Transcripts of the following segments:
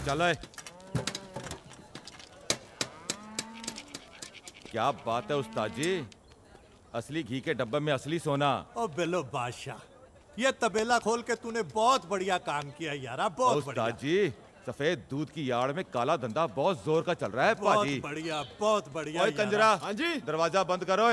चलो क्या बात है उस्ताद जी, असली घी के डब्बे में असली सोना। ओ बिलो बादशाह, ये तबेला खोल के तूने बहुत बढ़िया काम किया यारा, बहुत बढ़िया। उस्ताद जी, सफेद दूध की यार्ड में काला धंधा बहुत जोर का चल रहा है पाजी। बहुत बढ़िया, बहुत बढ़िया। ओए कंजरा, हाँ जी, दरवाजा बंद करो।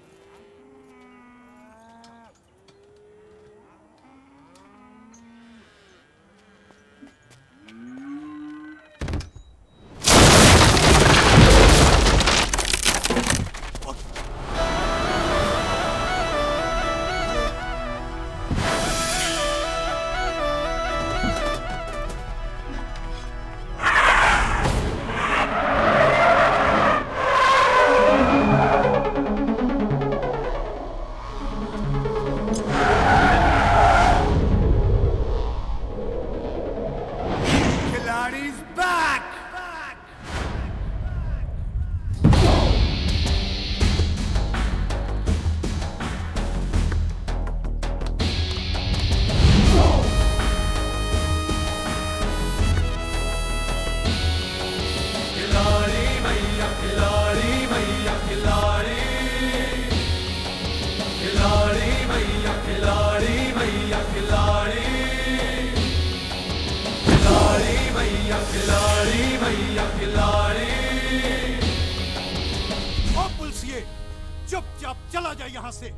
चुपचाप चला जा यहाँ से।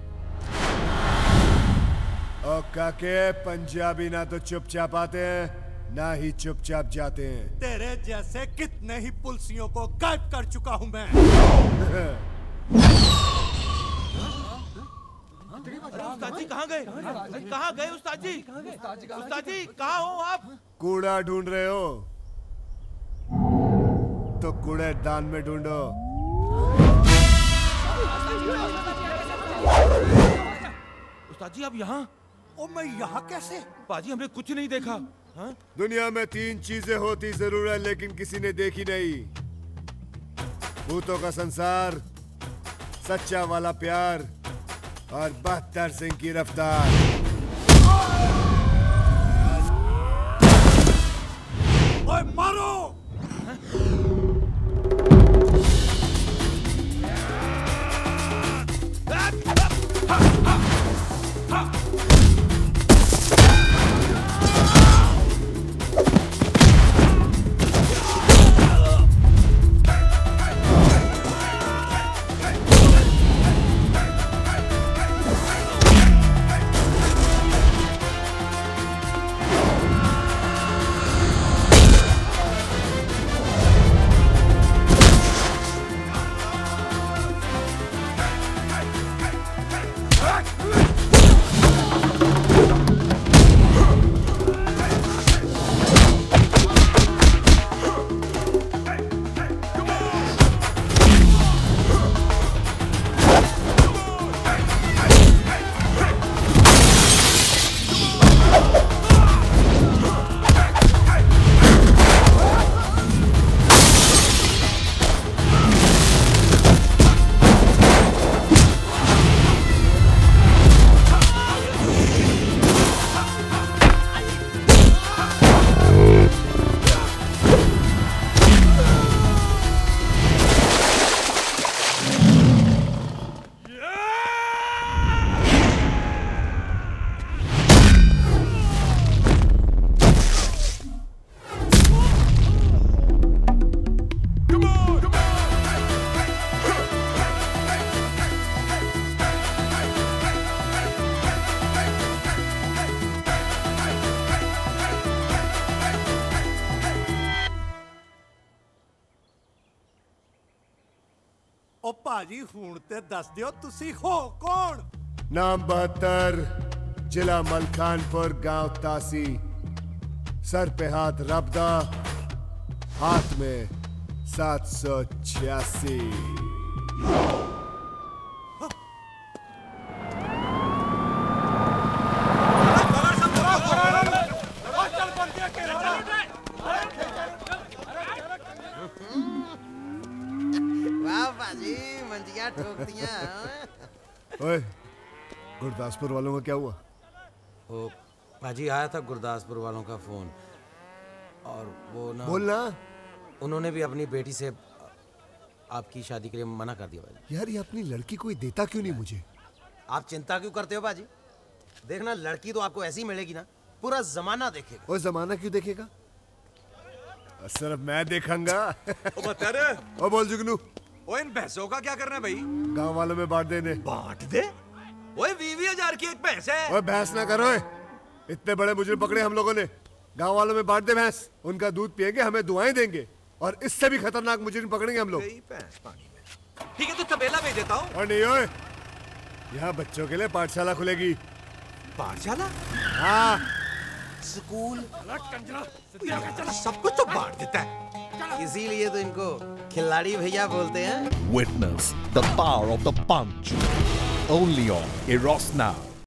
ओ काके, पंजाबी ना तो चुपचाप आते हैं ना ही चुपचाप जाते हैं। तेरे जैसे कितने ही पुलिसियों को गायब कर चुका हूँ मैं। उस्ताद जी कहाँ गए? कहाँ गए उस्ताद जी? उस्ताद जी कहाँ हो आप? कूड़ा ढूंढ रहे हो तो कूड़ेदान में ढूंढो। उस्ताद जी आप यहाँ? ओ मैं यहाँ कैसे? पाजी हमने कुछ नहीं देखा। हाँ? दुनिया में 3 चीजें होती जरूर है लेकिन किसी ने देखी नहीं। भूतों का संसार, सच्चा वाला प्यार और 72 सिंह की रफ्तार। ओए मारो! ओ पाजी हुण ते दस दियो तुसी हो कौन? नाम 72, जिला मलखानपुर, गांव तासी। सर पे हाथ रबदा, हाथ में 786। ओए, गुरदासपुर वालों का क्या हुआ? ओ पाजी आया था गुरदासपुर वालों का फोन। और वो ना बोलना। उन्होंने भी अपनी बेटी से आपकी शादी के लिए मना कर दिया बाजी। यार ये अपनी लड़की कोई देता क्यों नहीं मुझे? आप चिंता क्यों करते हो बाजी? देखना लड़की तो आपको ऐसी मिलेगी ना, पूरा जमाना देखेगा। वो जमाना क्यों देखेगा? सिर्फ मैं देखूंगा। ओ बोल जुगनू, ओए इन भैंसों का क्या करना है भाई? गांव वालों में बांट देने। बांट दे? ओए 20,000 की एक भैंस है। ओए भैंस ना करो, इतने बड़े मुजरिम पकड़े हम लोगों ने। गांव वालों में बांट दे भैंस, उनका दूध पिएंगे, हमें दुआएं देंगे, और इससे भी खतरनाक मुजरिम पकड़ेंगे हम लोग। भैंस पानी में। ठीक है तो तबेला भेज देता हूँ। और नहीं ओए, यहाँ बच्चों के लिए पाठशाला खुलेगी। पाठशाला? हाँ स्कूल सब कुछ तो बांट देता है। इसीलिए तो इनको खिलाड़ी भैया बोलते हैं। Witness the power of the punch. Only on Eros Now.